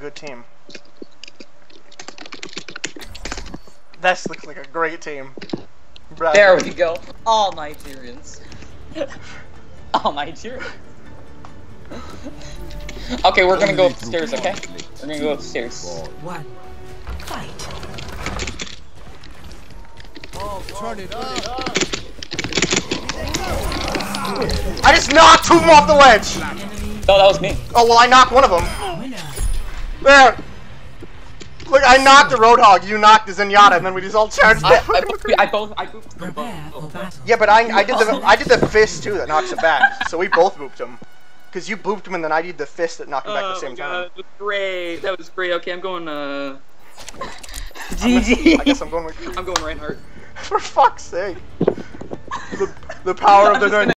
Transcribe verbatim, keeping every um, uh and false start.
good team. That looks like a great team. Bravo. There we go. All Nigerians. All Nigerians. Okay, we're gonna go upstairs, okay? We're gonna go upstairs. One. Fight. Oh, turn it up. I just knocked two of them off the ledge! No, that was me. Oh, well, I knocked one of them. There! Look, I knocked the Roadhog, you knocked the Zenyatta, and then we just all charged I, them. I, I both, I booped them Prepare for both. battle. Yeah, but I, I did the I did the fist too that knocks it back, so we both booped him. Cause you booped him and then I did the fist that knocked him back at the same Oh my God, time. that was great. That was great. Okay, I'm going. Uh. G G. I guess I'm going with. I'm going Reinhardt. For fuck's sake. The, the power of the